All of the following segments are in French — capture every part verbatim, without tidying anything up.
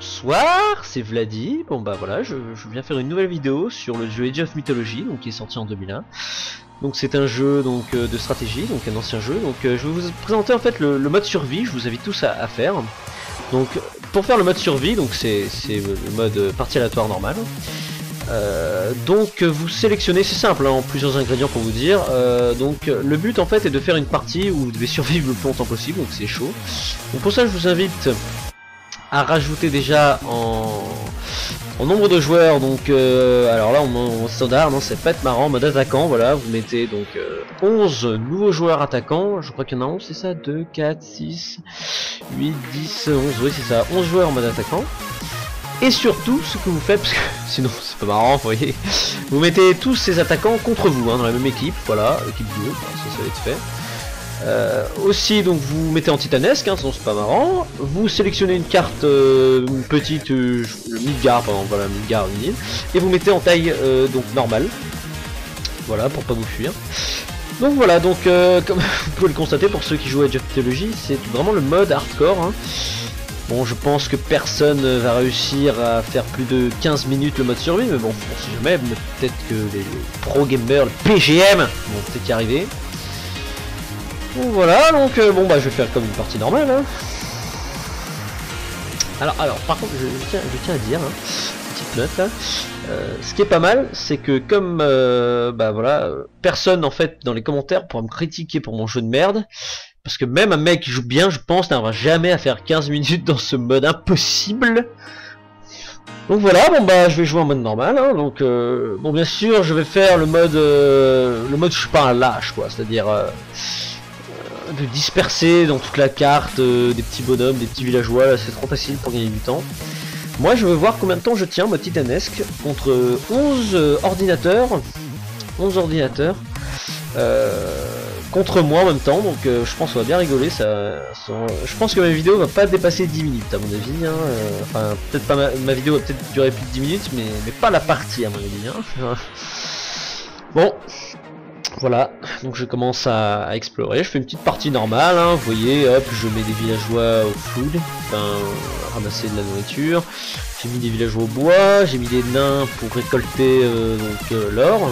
Bonsoir, c'est Vladi. Bon bah voilà, je, je viens faire une nouvelle vidéo sur le jeu Age of Mythology, donc qui est sorti en deux mille un. Donc c'est un jeu donc euh, de stratégie, donc un ancien jeu. Donc euh, je vais vous présenter en fait le, le mode survie. Je vous invite tous à, à faire. Donc pour faire le mode survie, donc c'est le mode partie aléatoire normal. Euh, donc vous sélectionnez, c'est simple, hein, plusieurs ingrédients pour vous dire. Euh, donc le but en fait est de faire une partie où vous devez survivre le plus longtemps possible, donc c'est chaud. Donc pour ça je vous invite à rajouter déjà en, en nombre de joueurs. Donc euh, alors là en standard, non c'est pas être marrant, mode attaquant, voilà, vous mettez donc euh, onze nouveaux joueurs attaquants, je crois qu'il y en a onze, c'est ça, deux, quatre, six, huit, dix, onze, oui c'est ça, onze joueurs en mode attaquant. Et surtout, ce que vous faites, parce que sinon c'est pas marrant, vous voyez, vous mettez tous ces attaquants contre vous, hein, dans la même équipe, voilà, équipe deux, ça, ça va être fait. Euh, aussi, donc vous mettez en titanesque, hein, sinon c'est pas marrant. Vous sélectionnez une carte, euh, une petite, euh, Midgard, par exemple, voilà, Midgard, une île, et vous mettez en taille euh, donc normale, voilà, pour pas vous fuir. Donc voilà, donc euh, comme vous pouvez le constater pour ceux qui jouent à Age of Mythology, c'est vraiment le mode hardcore, hein. Bon, je pense que personne va réussir à faire plus de quinze minutes le mode survie, mais bon, on sait jamais, peut-être que les pro gamers, le P G M, vont peut-être y arriver. Donc voilà, donc euh, bon bah je vais faire comme une partie normale, hein. Alors, alors par contre, je, je, tiens, je tiens à dire, hein, petite note là, euh, ce qui est pas mal, c'est que comme, euh, bah voilà, personne en fait dans les commentaires pourra me critiquer pour mon jeu de merde. Parce que même un mec qui joue bien, je pense, n'arrivera jamais à faire quinze minutes dans ce mode impossible. Donc voilà, bon bah je vais jouer en mode normal, hein, donc euh, bon bien sûr je vais faire le mode euh, le mode je suis pas un lâche quoi, c'est-à-dire euh, de disperser dans toute la carte euh, des petits bonhommes, des petits villageois, là c'est trop facile pour gagner du temps. Moi je veux voir combien de temps je tiens mode titanesque contre onze euh, ordinateurs, onze ordinateurs. Euh, contre moi en même temps, donc euh, je pense qu'on va bien rigoler. Ça, ça, je pense que ma vidéo va pas dépasser dix minutes à mon avis, hein. euh, enfin peut-être pas ma, ma vidéo va peut-être durer plus de dix minutes, mais, mais pas la partie à mon avis, hein. Bon voilà, donc je commence à, à explorer, je fais une petite partie normale, hein. Vous voyez, hop, je mets des villageois au food, enfin ramasser de la nourriture, j'ai mis des villageois au bois, j'ai mis des nains pour récolter euh, donc euh, l'or.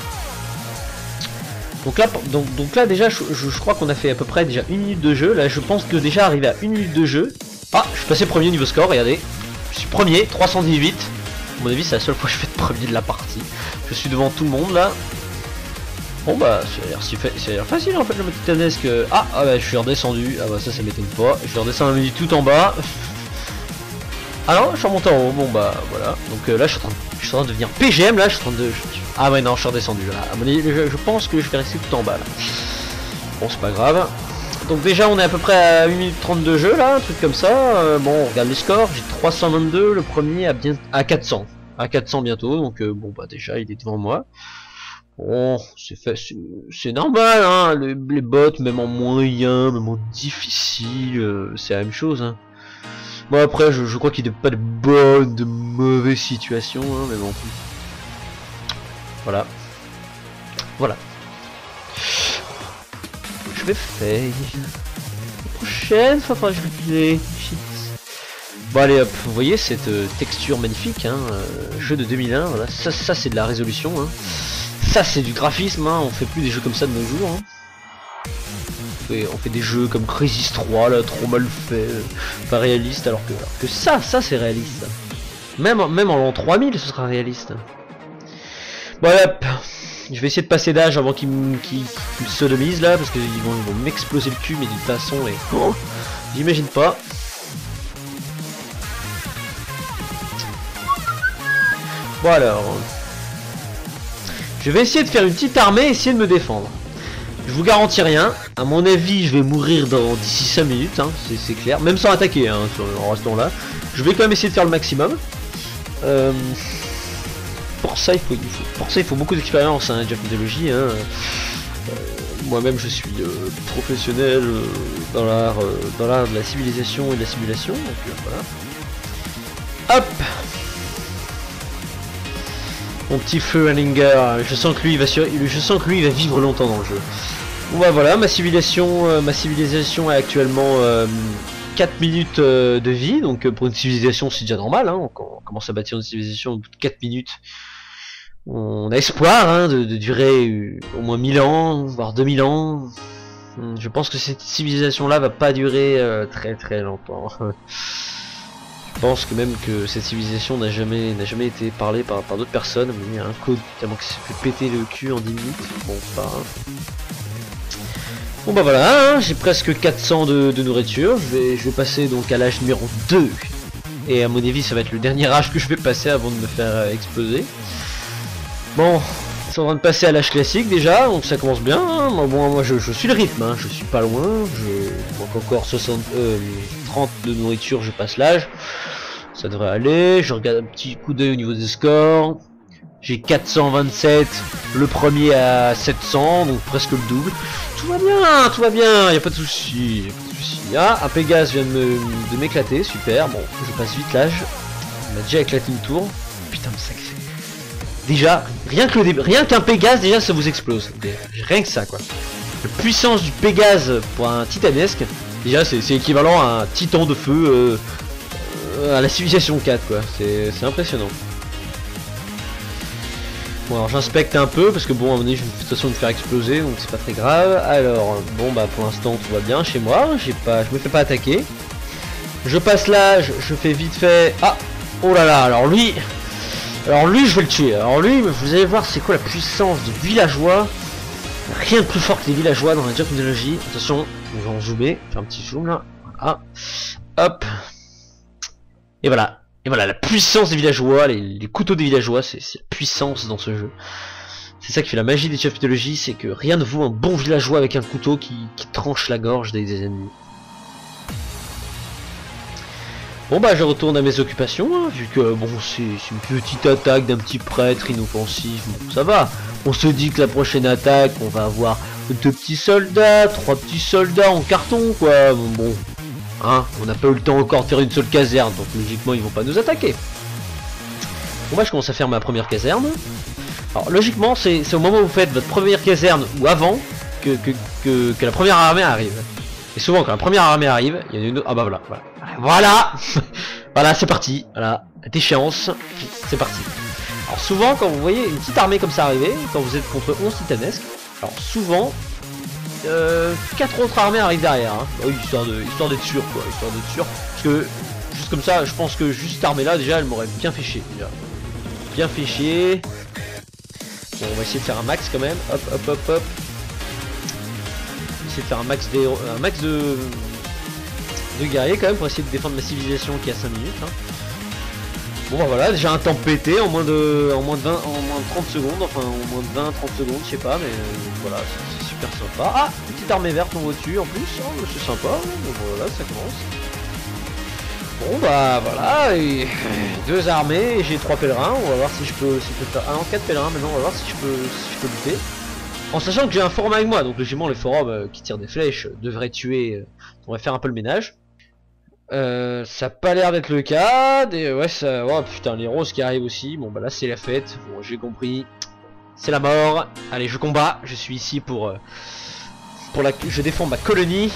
Donc là, donc, donc là déjà je, je, je crois qu'on a fait à peu près déjà une minute de jeu. Là je pense que déjà arrivé à une minute de jeu. Ah, je suis passé premier niveau score, regardez. Je suis premier, trois cent dix-huit. À mon avis c'est la seule fois que je fais premier de la partie. Je suis devant tout le monde là. Bon bah c'est l'air facile en fait le mode titanesque. Ah, ah bah je suis redescendu. Ah bah ça ça m'étonne pas. Je suis redescendu tout en bas. Ah non, je suis remonté en haut, bon bah voilà. Donc euh, là je suis, en train de, je suis en train de devenir P G M, là je suis en train de... Je... Ah ouais non, je suis redescendu là. À mon avis, je, je pense que je vais rester tout en bas là. Bon c'est pas grave. Donc déjà on est à peu près à une minute trente de jeu là, un truc comme ça. Euh, bon on regarde les scores, j'ai trois cent vingt-deux, le premier à, bien... à quatre cents. À quatre cents bientôt, donc euh, bon bah déjà il est devant moi. Bon, c'est fait, c'est normal hein, les, les bots même en moyen, même en difficile, euh, c'est la même chose hein. Bon après je, je crois qu'il n'y a pas de bonnes, de mauvaises situations, hein, mais bon. Voilà. Voilà. Je vais faire. La prochaine fois, enfin, je vais piler. Bon allez hop, vous voyez cette euh, texture magnifique, hein, euh, jeu de deux mille un, voilà. Ça, ça c'est de la résolution, hein. Ça c'est du graphisme, hein. On fait plus des jeux comme ça de nos jours, hein. On fait des jeux comme Crisis trois là, trop mal fait, euh, pas réaliste, alors que, alors que ça, ça c'est réaliste. Même, même en l'an trois mille ce sera réaliste. Bon hop, je vais essayer de passer d'âge avant qu'ils me qu qu sodomisent là, parce qu'ils vont, ils vont m'exploser le cul, mais d'une façon, et oh, j'imagine pas. Bon alors, je vais essayer de faire une petite armée, essayer de me défendre. Je vous garantis rien, à mon avis je vais mourir dans d'ici cinq minutes, hein, c'est clair, même sans attaquer hein, en restant là. Je vais quand même essayer de faire le maximum. Euh, pour ça il faut, il faut, pour ça il faut beaucoup d'expérience, hein, Age of Mythology, hein. Euh, moi-même je suis euh, professionnel euh, dans l'art euh, dans l'art de la civilisation et de la simulation, donc euh, voilà. Hop, mon petit feu Erlinger, je sens que lui il va sur... je sens que lui il va vivre longtemps dans le jeu. Bon bah voilà, ma civilisation, euh, ma civilisation est actuellement euh, quatre minutes euh, de vie, donc euh, pour une civilisation c'est déjà normal, hein, on, on commence à bâtir une civilisation au bout de quatre minutes. On a espoir hein, de, de durer euh, au moins mille ans, voire deux mille ans. Je pense que cette civilisation là va pas durer euh, très très longtemps. Je pense que même que cette civilisation n'a jamais n'a jamais été parlée par, par d'autres personnes, mais il y a un code tellement que ça fait péter le cul en dix minutes. Bon, pas grave. Bon bah voilà, hein, j'ai presque quatre cents de, de nourriture, je vais, je vais passer donc à l'âge numéro deux. Et à mon avis ça va être le dernier âge que je vais passer avant de me faire euh, exploser. Bon, c'est en train de passer à l'âge classique déjà, donc ça commence bien. Hein. Bon, moi je, je suis le rythme, hein. Je suis pas loin, je manque encore soixante, euh, trente de nourriture, je passe l'âge. Ça devrait aller, je regarde un petit coup d'œil au niveau des scores. J'ai quatre cent vingt-sept, le premier à sept cents, donc presque le double. Tout va bien, tout va bien, y a pas de souci, y a pas de souci. Ah, un Pégase vient de m'éclater, super. Bon, je passe vite l'âge. On a déjà éclaté une tour. Putain, mais ça fait. Déjà, rien que le rien qu'un Pégase, déjà ça vous explose. Rien que ça, quoi. La puissance du Pégase pour un titanesque, déjà c'est équivalent à un titan de feu euh, euh, à la civilisation quatre, quoi. C'est impressionnant. Bon alors j'inspecte un peu parce que bon à un moment donné je vais de toute façon me faire exploser donc c'est pas très grave. Alors bon bah pour l'instant tout va bien chez moi, j'ai pas, je me fais pas attaquer. Je passe l'âge, je fais vite fait. Ah oh là là, alors lui Alors lui je vais le tuer. Alors lui vous allez voir c'est quoi la puissance de villageois. Rien de plus fort que les villageois dans la Age of Mythology. Attention, on va en zoomer, faire un petit zoom là. Voilà. Hop. Et voilà. Et voilà, la puissance des villageois, les, les couteaux des villageois, c'est la puissance dans ce jeu. C'est ça qui fait la magie des Age of Mythology, c'est que rien ne vaut un bon villageois avec un couteau qui, qui tranche la gorge des, des ennemis. Bon bah je retourne à mes occupations, hein, vu que bon c'est une petite attaque d'un petit prêtre inoffensif, bon ça va. On se dit que la prochaine attaque, on va avoir deux petits soldats, trois petits soldats en carton quoi, bon... Hein, on n'a pas eu le temps encore de faire une seule caserne, donc logiquement ils vont pas nous attaquer. Bon bah je commence à faire ma première caserne. Alors logiquement c'est au moment où vous faites votre première caserne ou avant que, que, que, que la première armée arrive. Et souvent quand la première armée arrive, il y en a une autre... Ah bah voilà, voilà. Voilà. Voilà c'est parti, voilà, déchéance, c'est parti. Alors souvent quand vous voyez une petite armée comme ça arriver, quand vous êtes contre onze titanesques, alors souvent... Euh, quatre autres armées arrivent derrière, hein. Oui, histoire de, histoire d'être sûr, quoi, histoire d'être sûr. Parce que juste comme ça, je pense que juste cette armée-là, déjà, elle m'aurait bien fait chier, déjà. Bien fait chier. Bon, on va essayer de faire un max quand même. Hop, hop, hop, hop. On va essayer de faire un max de, un max de, de guerriers quand même pour essayer de défendre ma civilisation qui a cinq minutes. Hein. Bon bah voilà, déjà un temps pété en moins de, en moins de vingt, en moins de trente secondes, enfin en moins de vingt trente secondes, je sais pas, mais euh, voilà, c'est super sympa. Ah, petite armée verte on voit dessus en plus, oh, c'est sympa, donc voilà, ça commence. Bon bah voilà, et deux armées, j'ai trois pèlerins, on va voir si je peux, si je peux faire, ah non, quatre pèlerins maintenant, on va voir si je peux, si je peux lutter. En sachant que j'ai un forum avec moi, donc logiquement les forums euh, qui tirent des flèches devraient tuer, euh, on va faire un peu le ménage. Euh, ça a pas l'air d'être le cas. Des, ouais, ça. Oh putain, les roses qui arrivent aussi. Bon, bah là, c'est la fête. Bon, j'ai compris. C'est la mort. Allez, je combats. Je suis ici pour. Euh, pour la. Je défends ma colonie.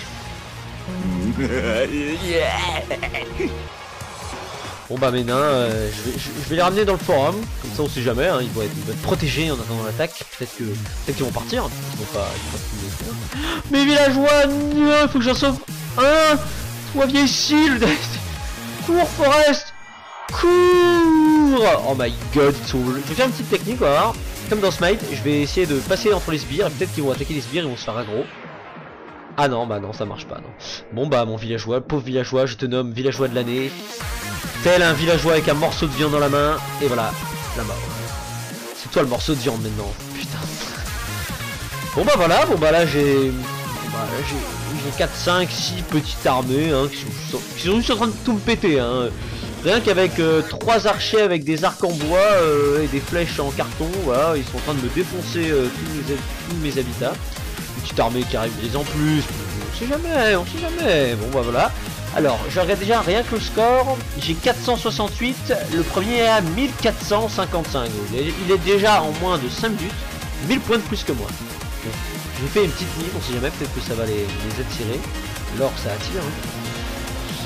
Bon, bah, mes nains, euh, je, vais, je, je vais les ramener dans le forum. Comme ça, on sait jamais. Hein, ils, vont être, ils vont être protégés en attendant l'attaque. Peut-être que. Peut-être qu'ils vont partir. Ils vont pas. Ils vont pas mes villageois, il faut que j'en sauve un. Toi viens ici, le... Cours Forest, cours. Oh my god, je vais faire une petite technique, on va voir. Comme dans Smite, je vais essayer de passer entre les sbires, et peut-être qu'ils vont attaquer les sbires, ils vont se faire aggro. Ah non, bah non, ça marche pas, non. Bon bah mon villageois, pauvre villageois, je te nomme villageois de l'année. Tel un villageois avec un morceau de viande dans la main, et voilà, la mort. C'est toi le morceau de viande maintenant, putain. Bon bah voilà, bon bah là j'ai... Bah, j'ai quatre, cinq, six petites armées hein, qui, sont, qui sont juste en train de tout me péter hein. Rien qu'avec euh, trois archers avec des arcs en bois euh, et des flèches en carton, voilà, ils sont en train de me défoncer euh, tous, mes, tous mes habitats. Une petite armée qui arrive des en plus, on sait jamais, on sait jamais. Bon bah voilà. Alors je regarde déjà rien que le score, j'ai quatre cent soixante-huit, le premier est à mille quatre cent cinquante-cinq, il est déjà en moins de cinq minutes, mille points de plus que moi. Donc, j'ai fait une petite mine, on sait jamais, peut-être que ça va les, les attirer. L'or ça attire. Hein.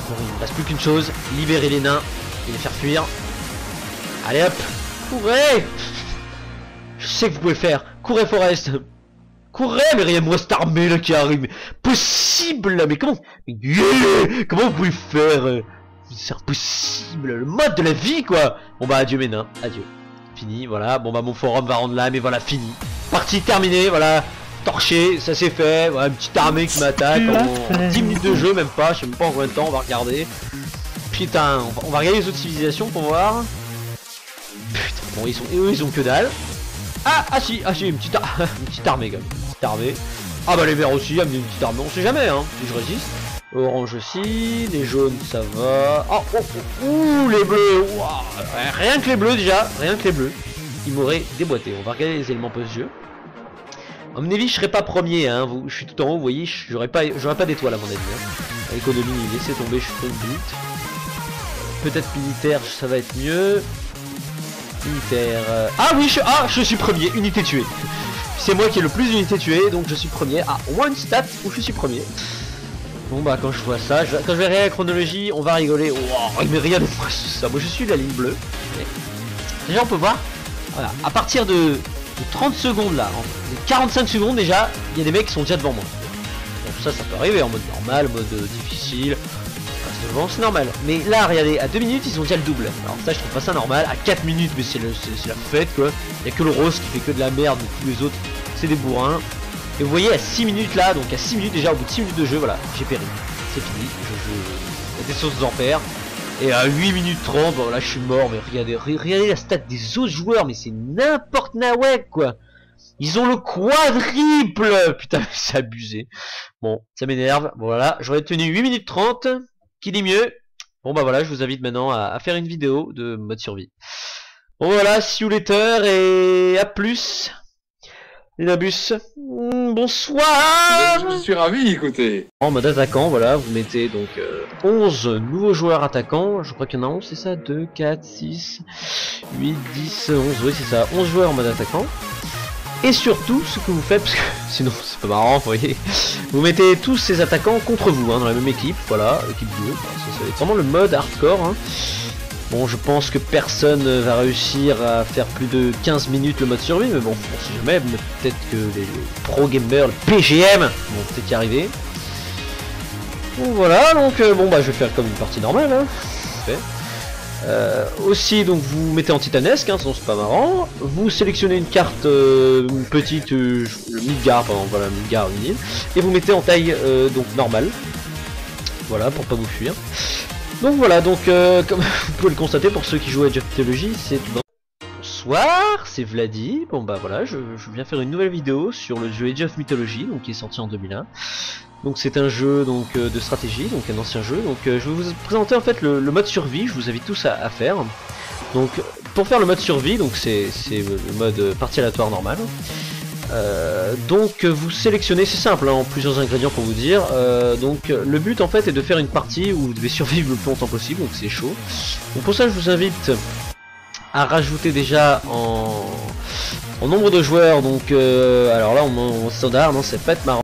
Bon, il ne reste plus qu'une chose, libérer les nains et les faire fuir. Allez hop, courez. Je sais que vous pouvez le faire, courez Forest. Courez, mais regarde-moi cette armée là qui arrive. Possible là, mais comment mais, yeah comment vous pouvez le faire euh, c'est impossible, le mode de la vie quoi. Bon bah adieu mes nains, adieu. Fini, voilà, bon bah mon forum va rendre là, mais voilà, fini. Partie terminée, voilà. Torché, ça c'est fait, voilà, une petite armée qui m'attaque en, en dix minutes de jeu, même pas, je sais même pas en combien de temps, on va regarder. Putain, on va, on va regarder les autres civilisations pour voir. Putain, bon ils sont, eux ils ont que dalle. Ah, ah si, ah si, une petite, ar une petite armée quand même, une petite armée. Ah bah les verts aussi, amener une petite armée, on sait jamais hein, si je résiste. Orange aussi, les jaunes ça va. Oh, oh, oh, ouh, les bleus, wow. Rien que les bleus déjà, rien que les bleus. Ils m'auraient déboîté, on va regarder les éléments post-jeu. À mon avis je serai pas premier, hein. Vous, je suis tout en haut, vous voyez, j'aurais pas, j'aurais pas d'étoile à mon avis. Hein. Économie, laissez tomber, je suis trop vite. Peut-être militaire, ça va être mieux. Militaire. Euh... Ah oui, je... Ah, je suis premier, unité tuée. C'est moi qui ai le plus d'unités tuées, donc je suis premier. Ah, au moins une stat où je suis premier. Bon bah quand je vois ça, je... quand je verrai la chronologie, on va rigoler. Wow, mais rien de moi ça. Moi je suis la ligne bleue. Déjà on peut voir. Voilà, à partir de, de trente secondes là, de quarante-cinq secondes déjà, il y a des mecs qui sont déjà devant moi. Donc ça, ça peut arriver en mode normal, mode euh, difficile. Devant c'est normal, mais là regardez, à deux minutes ils ont déjà le double. Alors ça je trouve pas ça normal, à quatre minutes mais c'est la fête quoi. Il y a que le rose qui fait que de la merde, mais tous les autres c'est des bourrins. Et vous voyez à six minutes là, donc à six minutes déjà, au bout de six minutes de jeu, voilà, j'ai péri. C'est fini, je, je... il y a des sources d'enfer. Et à huit minutes trente, bon là je suis mort, mais regardez, regardez la stat des autres joueurs, mais c'est n'importe nawek quoi. Ils ont le quadruple. Putain c'est abusé. Bon, ça m'énerve, bon voilà, j'aurais tenu huit minutes trente. Qui dit mieux? Bon bah voilà, je vous invite maintenant à, à faire une vidéo de mode survie. Bon voilà, see you later et à plus. Les nabus. Mmh, bonsoir. Je suis ravi, écoutez. En mode attaquant, voilà, vous mettez donc euh, onze nouveaux joueurs attaquants. Je crois qu'il y en a onze, c'est ça? deux, quatre, six, huit, dix, onze, oui c'est ça, onze joueurs en mode attaquant. Et surtout, ce que vous faites, parce que sinon c'est pas marrant, vous voyez, vous mettez tous ces attaquants contre vous, hein, dans la même équipe, voilà, équipe bleue, ça, ça va être vraiment le mode hardcore. Hein. Bon, je pense que personne va réussir à faire plus de quinze minutes le mode survie, mais bon, on sait jamais, peut-être que les, les pro gamers, le P G M, vont peut-être y arriver. Donc voilà, donc euh, bon bah je vais faire comme une partie normale, hein. Fait. Euh, aussi donc vous mettez en titanesque, hein, sinon c'est pas marrant. Vous sélectionnez une carte euh, une petite euh, Midgard, pardon, voilà Midgard une et vous mettez en taille euh, donc normale. Voilà pour pas vous fuir. Donc voilà donc euh, comme vous pouvez le constater pour ceux qui jouent à Age of Mythology, c'est tout. Bonsoir, c'est Vladi. Bon bah voilà, je, je viens faire une nouvelle vidéo sur le jeu Age of Mythology, donc qui est sorti en deux mille un. Donc c'est un jeu donc euh, de stratégie, donc un ancien jeu. Donc euh, je vais vous présenter en fait le, le mode survie. Je vous invite tous à, à faire. Donc pour faire le mode survie, donc c'est le mode partie aléatoire normal. Euh, donc vous sélectionnez, c'est simple, hein, plusieurs ingrédients pour vous dire. Euh, donc le but en fait est de faire une partie où vous devez survivre le plus longtemps possible. Donc c'est chaud. Donc pour ça je vous invite à rajouter déjà en, en nombre de joueurs. Donc euh, alors là on, on standard, non, ça va pas être marrant.